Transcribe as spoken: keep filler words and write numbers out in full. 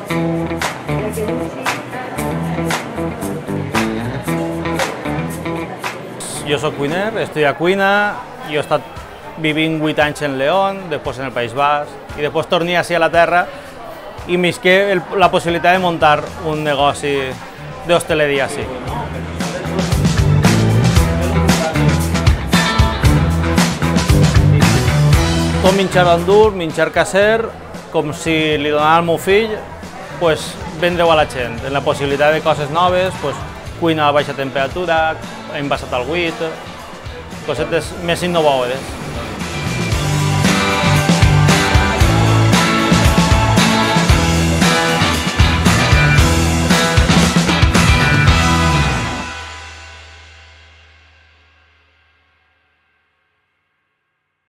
Jo soc cuiner, estudio cuina, jo he estat vivint vuit anys en León, després en el País Basc, i després torné així a la terra i m'isqué la possibilitat de muntar un negoci d'hostaleria així. Tot menjar endur, menjar caser, com si li donava al meu fill, pues, vendre-ho a la gent, en la possibilitat de coses noves, pues, cuina a baixa temperatura, envasat al buit, cosetes més innovadores.